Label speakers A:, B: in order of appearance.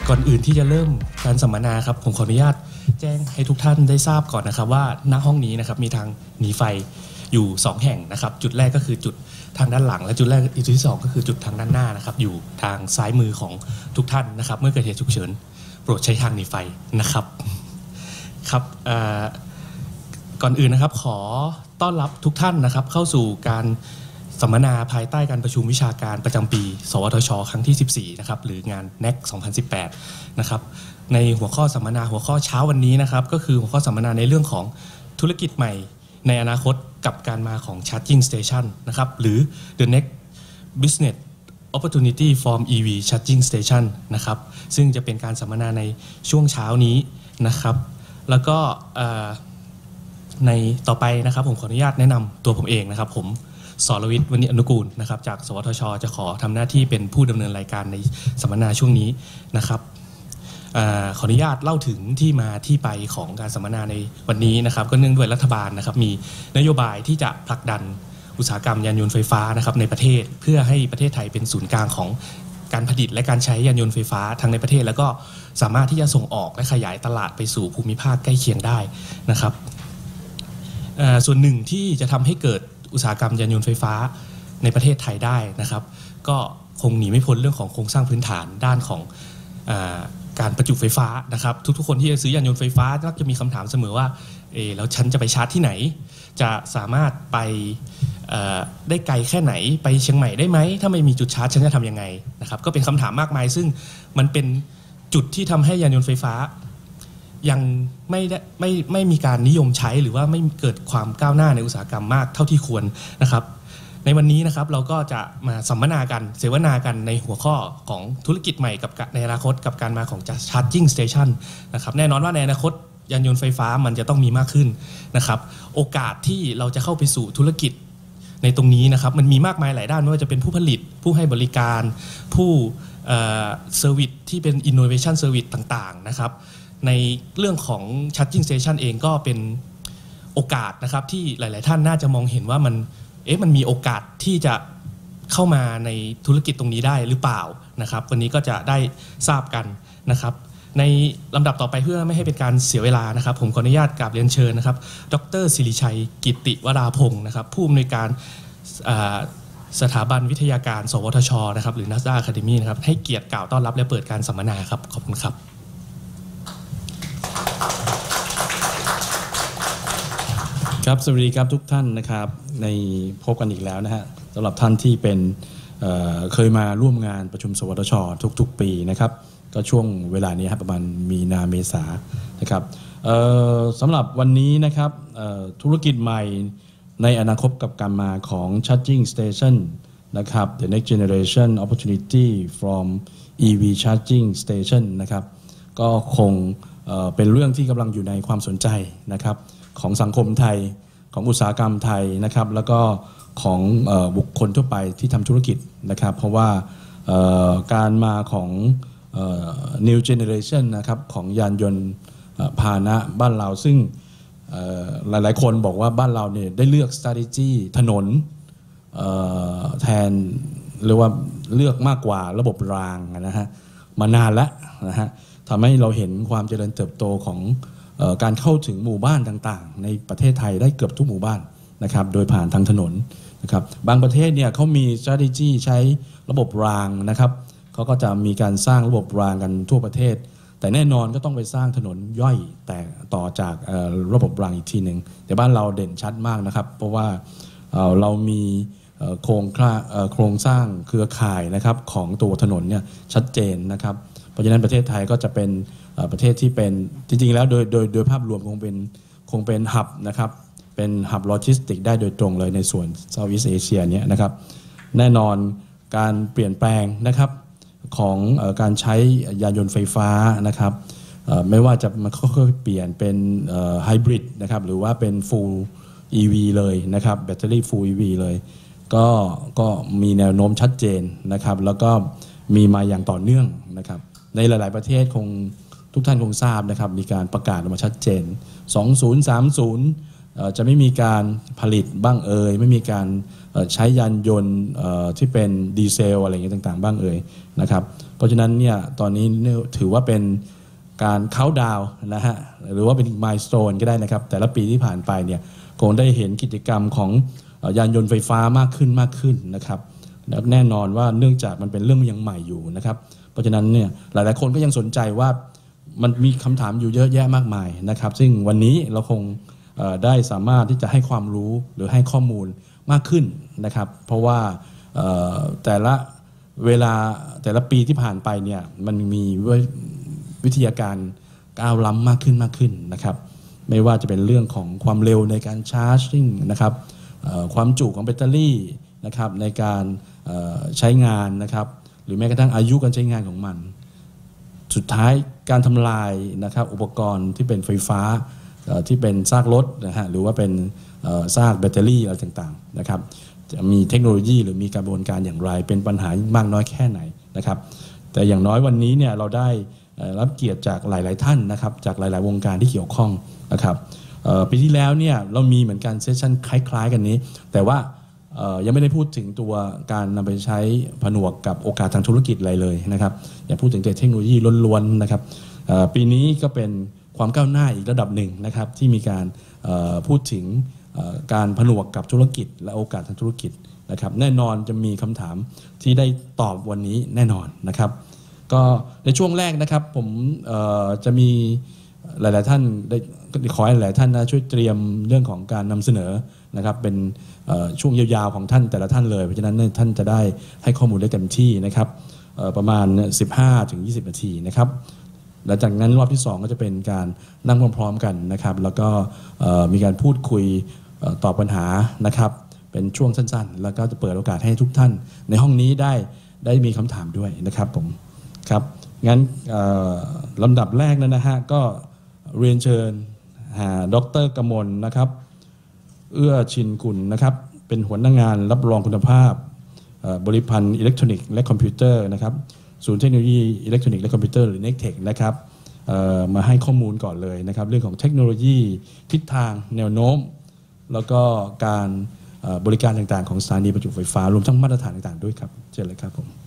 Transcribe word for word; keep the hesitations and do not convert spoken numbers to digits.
A: ก่อนอื่นที่จะเริ่มการสัมมนาครับผมขออนุญาตแจ้งให้ทุกท่านได้ทราบก่อนนะครับว่าณห้องนี้นะครับมีทางหนีไฟอยู่สองแห่งนะครับจุดแรกก็คือจุดทางด้านหลังและจุดแรกอีกจุดที่สองก็คือจุดทางด้านหน้านะครับอยู่ทางซ้ายมือของทุกท่านนะครับเมื่อเกิดเหตุฉุกเฉินโปรดใช้ทางหนีไฟนะครับครับก่อนอื่นนะครับขอต้อนรับทุกท่านนะครับเข้าสู่การสัมมนาภายใต้การประชุมวิชาการประจำปีสวทช.ครั้งที่สิบสี่นะครับหรืองาน เน็ก สองพันสิบแปดนะครับในหัวข้อสัมมนาหัวข้อเช้าวันนี้นะครับก็คือหัวข้อสัมมนาในเรื่องของธุรกิจใหม่ในอนาคตกับการมาของ Charging Station นะครับหรือ The Next Business Opportunity from อี วี Charging Station นะครับซึ่งจะเป็นการสัมมนาในช่วงเช้านี้นะครับแล้วก็ในต่อไปนะครับผมขออนุญาตแนะนำตัวผมเองนะครับผมสรวิทย์ วณิชอนุกูลนะครับจากสวทช.จะขอทำหน้าที่เป็นผู้ดำเนินรายการในสัมมนาช่วงนี้นะครับขออนุญาตเล่าถึงที่มาที่ไปของการสัมมนาในวันนี้นะครับก็เนื่องด้วยรัฐบาลนะครับมีนโยบายที่จะผลักดันอุตสาหกรรมยานยนต์ไฟฟ้านะครับในประเทศเพื่อให้ประเทศไทยเป็นศูนย์กลางของการผลิตและการใช้ยานยนต์ไฟฟ้าทั้งในประเทศแล้วก็สามารถที่จะส่งออกและขยายตลาดไปสู่ภูมิภาคใกล้เคียงได้นะครับส่วนหนึ่งที่จะทำให้เกิดอุตสาหกรรมยานยนต์ไฟฟ้าในประเทศไทยได้นะครับก็คงหนีไม่พ้นเรื่องของโครงสร้างพื้นฐานด้านของการประจุไฟฟ้านะครับทุกๆคนที่จะซื้อยานยนต์ไฟฟ้ามักจะมีคำถามเสมอว่าเออแล้วฉันจะไปชาร์จที่ไหนจะสามารถไปได้ไกลแค่ไหนไปเชียงใหม่ได้ไหมถ้าไม่มีจุดชาร์จฉันจะทำยังไงนะครับก็เป็นคำถามมากมายซึ่งมันเป็นจุดที่ทำให้ยานยนต์ไฟฟ้ายังไม่ได้ไม่ไม่มีการนิยมใช้หรือว่าไม่เกิดความก้าวหน้าในอุตสาหกรรมมากเท่าที่ควรนะครับในวันนี้นะครับเราก็จะมาสัมมนากันเสวนากันในหัวข้อของธุรกิจใหม่กับในอนาคตกับการมาของ Charging Station นะครับแน่นอนว่าในอนาคตยานยนต์ไฟฟ้ามันจะต้องมีมากขึ้นนะครับโอกาสที่เราจะเข้าไปสู่ธุรกิจในตรงนี้นะครับมันมีมากมายหลายด้านไม่ว่าจะเป็นผู้ผลิตผู้ให้บริการผู้เซอร์วิสที่เป็น Innovation Service ต่างๆนะครับในเรื่องของ Charging Station เองก็เป็นโอกาสนะครับที่หลายๆท่านน่าจะมองเห็นว่ามันเอ๊ะมันมีโอกาสที่จะเข้ามาในธุรกิจตรงนี้ได้หรือเปล่านะครับวันนี้ก็จะได้ทราบกันนะครับในลำดับต่อไปเพื่อไม่ให้เป็นการเสียเวลานะครับผมขออนุญาตกราบเรียนเชิญนะครับดร.ศิริชัยกิตติวราพงศ์นะครับผู้อำนวยการสถาบันวิทยาการสวทช.นะครับหรือ นัสดา Academy นะครับให้เกียรติกล่าวต้อนรับและเปิดการสัมมนาครับขอบคุณครับ
B: ครับสวัสดีครับทุกท่านนะครับในพบกันอีกแล้วนะฮะสำหรับท่านที่เป็น เ, เคยมาร่วมงานประชุมสวทช.ทุกๆปีนะครับก็ช่วงเวลานี้ครับประมาณมีนาเมษานะครับสำหรับวันนี้นะครับธุรกิจใหม่ในอนาคตกับการมาของ Charging Station นะครับ The Next Generation Opportunity from อี วี Charging Station นะครับก็คงเป็นเรื่องที่กำลังอยู่ในความสนใจนะครับของสังคมไทยของอุตสาหกรรมไทยนะครับแล้วก็ของบุคคลทั่วไปที่ทำธุรกิจนะครับเพราะว่าการมาของ New Generation นะครับของยานยนต์พาหนะบ้านเราซึ่งหลายๆคนบอกว่าบ้านเราเนี่ยได้เลือก strategy ถนนแทนหรือว่าเลือกมากกว่าระบบรางนะฮะมานานแล้วนะฮะทำให้เราเห็นความเจริญเติบโตของการเข้าถึงหมู่บ้านต่างๆในประเทศไทยได้เกือบทุกหมู่บ้านนะครับโดยผ่านทางถนนนะครับบางประเทศเนี่ยเขามี strategy ใช้ระบบรางนะครับเขาก็จะมีการสร้างระบบรางกันทั่วประเทศแต่แน่นอนก็ต้องไปสร้างถนนย่อยแต่ต่อจากระบบรางอีกทีหนึ่งแต่บ้านเราเด่นชัดมากนะครับเพราะว่าเรามีโครงโครงสร้างเครือข่ายนะครับของตัวถนนเนี่ยชัดเจนนะครับเพราะฉะนั้นประเทศไทยก็จะเป็นประเทศที่เป็นจริงๆแล้วโดยโดยโดยภาพรวมคงเป็นคงเป็นหับนะครับเป็นหับโลจิสติกได้โดยตรงเลยในส่วนเซาท์อีสต์เอเชียเนี้ยนะครับแน่นอนการเปลี่ยนแปลงนะครับของการใช้ยานยนต์ไฟฟ้านะครับไม่ว่าจะมันค่อยๆเปลี่ยนเป็นไฮบริดนะครับหรือว่าเป็น full อี วี เลยนะครับแบตเตอรี่ full อี วี เลยก็ก็มีแนวโน้มชัดเจนนะครับแล้วก็มีมาอย่างต่อเนื่องนะครับในหลายๆประเทศคงทุกท่านคงทราบนะครับมีการประกาศออกมาชัดเจนสองพันสามสิบจะไม่มีการผลิตบ้างเอ่ยไม่มีการใช้ยานยนต์ที่เป็นดีเซลอะไรอย่างเงี้ยต่างๆบ้างเอ่ยนะครับเพราะฉะนั้นเนี่ยตอนนี้ถือว่าเป็นการเค้าดาวนะฮะหรือว่าเป็นมายสโตนก็ได้นะครับแต่ละปีที่ผ่านไปเนี่ยคงได้เห็นกิจกรรมของยานยนต์ไฟฟ้ามากขึ้นมากขึ้นนะครับแน่นอนว่าเนื่องจากมันเป็นเรื่องยังใหม่อยู่นะครับเพราะฉะนั้นเนี่ยหลายๆคนก็ยังสนใจว่ามันมีคำถามอยู่เยอะแยะมากมายนะครับซึ่งวันนี้เราคงได้สามารถที่จะให้ความรู้หรือให้ข้อมูลมากขึ้นนะครับเพราะว่าแต่ละเวลาแต่ละปีที่ผ่านไปเนี่ยมันมีวิทยาการก้าวล้ำมากขึ้นมากขึ้นนะครับไม่ว่าจะเป็นเรื่องของความเร็วในการชาร์จซิ่งนะครับความจุของแบตเตอรี่นะครับในการใช้งานนะครับหรือแม้กระทั่งอายุการใช้งานของมันสุดท้ายการทำลายนะครับอุปกรณ์ที่เป็นไฟฟ้าที่เป็นซากรถนะฮะหรือว่าเป็นซากแบตเตอรี่อะไรต่างๆนะครับจะมีเทคโนโลยีหรือมีกระบวนการอย่างไรเป็นปัญหามากน้อยแค่ไหนนะครับแต่อย่างน้อยวันนี้เนี่ยเราได้รับเกียรติจากหลายๆท่านนะครับจากหลายๆวงการที่เกี่ยวข้องนะครับปีที่แล้วเนี่ยเรามีเหมือนกันเซสชั่นคล้ายๆกันนี้แต่ว่ายังไม่ได้พูดถึงตัวการนำไปใช้ผนวกกับโอกาสทางธุรกิจอะไรเลยนะครับอย่าพูดถึงแต่เทคโนโลยีล้วนๆนะครับปีนี้ก็เป็นความก้าวหน้าอีกระดับหนึ่งนะครับที่มีการพูดถึงการผนวกกับธุรกิจและโอกาสทางธุรกิจนะครับแน่นอนจะมีคำถามที่ได้ตอบวันนี้แน่นอนนะครับก็ในช่วงแรกนะครับผมจะมีหลายๆท่านได้ขอให้หลายท่านนะช่วยเตรียมเรื่องของการนำเสนอนะครับเป็นช่วงยาวๆของท่านแต่ละท่านเลยเพราะฉะนั้นท่านจะได้ให้ข้อมูลได้เต็มที่นะครับประมาณ สิบห้าถึงยี่สิบ นาทีนะครับหลังจากนั้นรอบที่สองก็จะเป็นการนั่งพร้อมๆกันนะครับแล้วก็มีการพูดคุยตอบปัญหานะครับเป็นช่วงสั้นๆแล้วก็จะเปิดโอกาสให้ทุกท่านในห้องนี้ได้ได้มีคำถามด้วยนะครับผมครับงั้นลำดับแรกนั้นนะฮะก็เรียนเชิญหาดร.กมลนะครับเอื้อชินกุลนะครับเป็นหัวหน้างานรับรองคุณภาพบริพันธ์อิเล็กทรอนิกส์และคอมพิวเตอร์นะครับศูนย์เทคโนโลยีอิเล็กทรอนิกส์และคอมพิวเตอร์หรือ เน็กเทค นะครับมาให้ข้อมูลก่อนเลยนะครับเรื่องของเทคโนโลยีทิศทางแนวโน้มแล้วก็การบริการต่างๆของสถานีประจุไฟฟ้ารวมทั้งมาตรฐานต่างๆด้วยครับเชิญเลยครับผม